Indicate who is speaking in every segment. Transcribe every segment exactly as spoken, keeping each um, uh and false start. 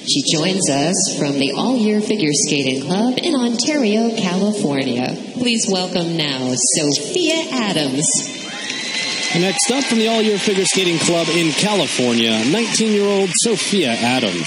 Speaker 1: She joins us from the All-Year Figure Skating Club in Ontario, California. Please welcome now Sophia Adams.
Speaker 2: Next up from the All-Year Figure Skating Club in California, nineteen-year-old Sophia Adams.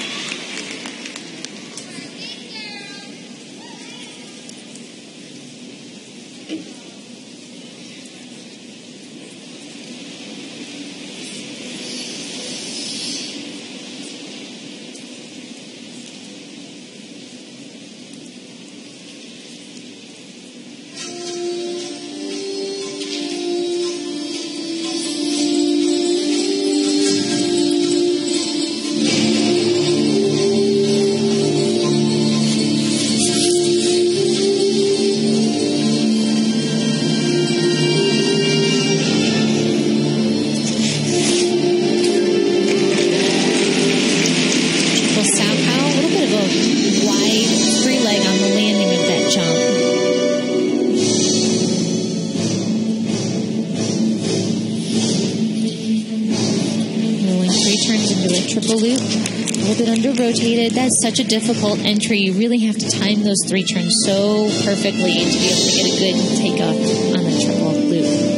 Speaker 3: Rotated. That's such a difficult entry. You really have to time those three turns so perfectly to be able to get a good takeoff on the triple loop.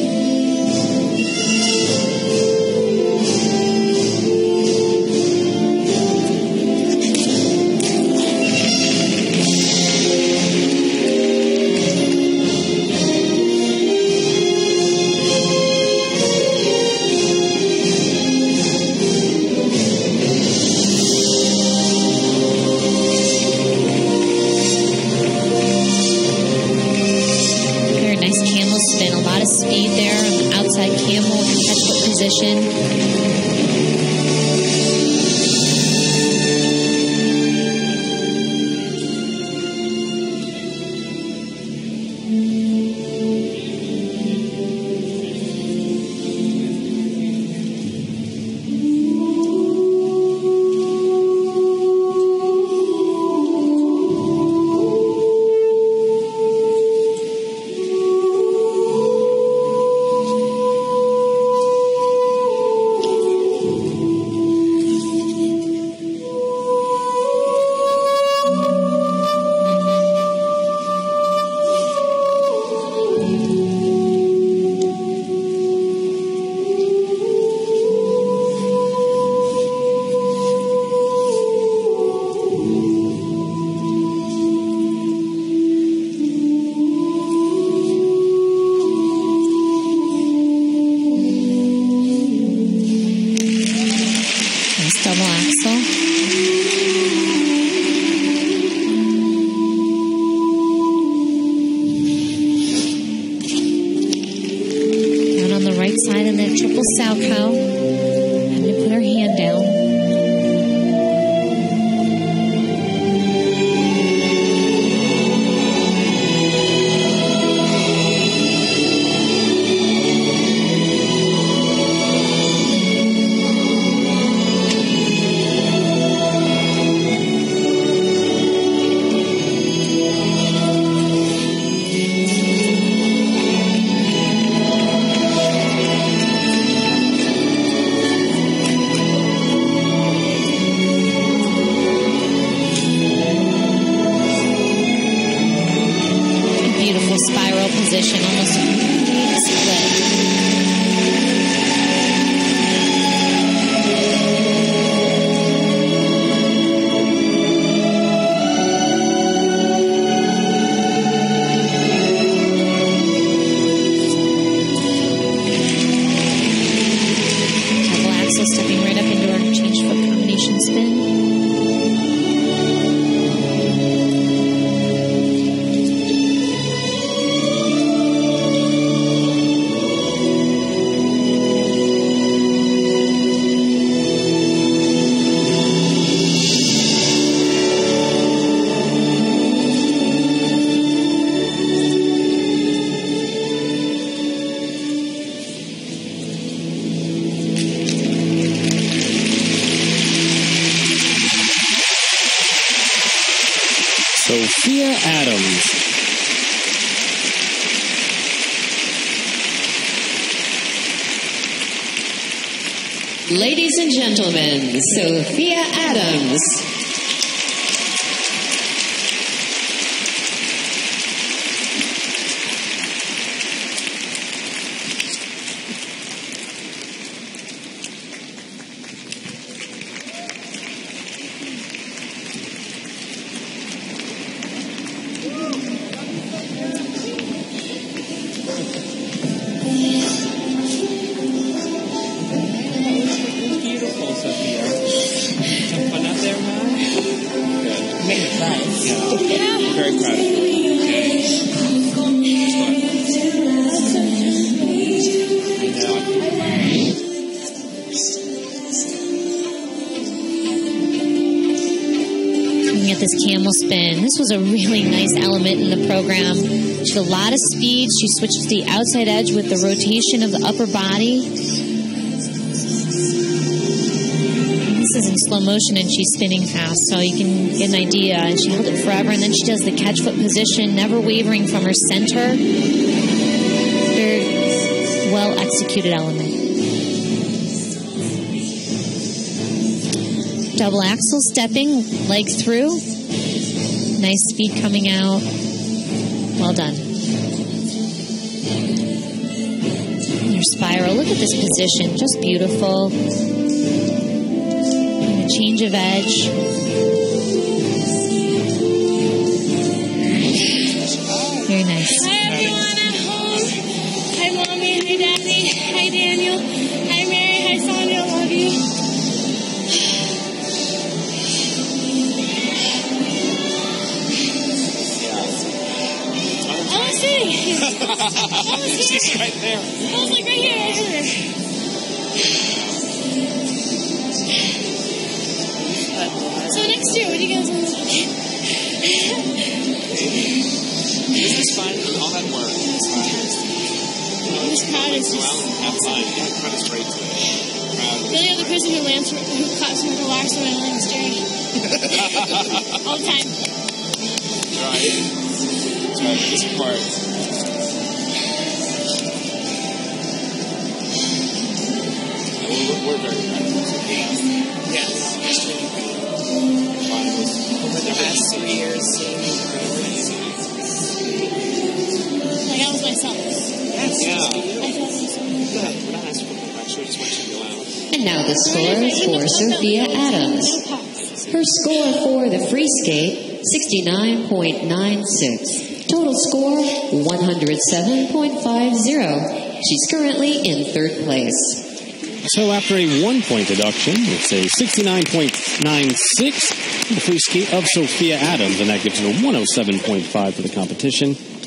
Speaker 3: Sophia Adams.
Speaker 1: Ladies and gentlemen, Sophia Adams.
Speaker 2: Beautiful, Sophia. Some fun out there, man? Good.
Speaker 4: Made it nice.
Speaker 2: Yeah. Very proud of you. Okay.
Speaker 3: Looking at this camel spin, this was a really nice element in the program. She had a lot of speed. She switched to the outside edge with the rotation of the upper body. This is in slow motion and she's spinning fast, so you can get an idea. And she held it forever, and then she does the catch foot position, never wavering from her center. Very well executed element. Double axel stepping, leg through. Nice speed coming out. Well done. Your spiral, look at this position, just beautiful. And a change of edge. Very nice.
Speaker 5: Hi everyone at home. Hi Mommy, hi Daddy, hi Daniel, hi Mary, hi Sonia, love you. Almost sitting. Almost
Speaker 2: She's right there.
Speaker 5: I was like right here, right here. So next year, what do you guys want to do?
Speaker 2: This is fun. All that work. It's fun.
Speaker 5: I'm just proud of
Speaker 2: Go out and have fun. Yeah, kind of straight to it. Proud.
Speaker 5: the only other person who lands who caught some of the wax when I land is Jerry. All the time.
Speaker 2: Right. That's right. This part. We're, we're very proud of this. Yes.
Speaker 4: Over the past three years, seeing you grow.
Speaker 5: Like, I was myself.
Speaker 2: Yeah.
Speaker 5: I felt myself.
Speaker 2: Good. We're not asking for perfection. We just want you to go out.
Speaker 1: And now the scores for Sophia Adams. Her score for the free skate, sixty-nine point nine six. Total score, one hundred seven point five zero. She's currently in third place.
Speaker 2: So after a one-point deduction, it's a sixty-nine point nine six for the free skate of Sophia Adams, and that gives her one oh seven point five for the competition.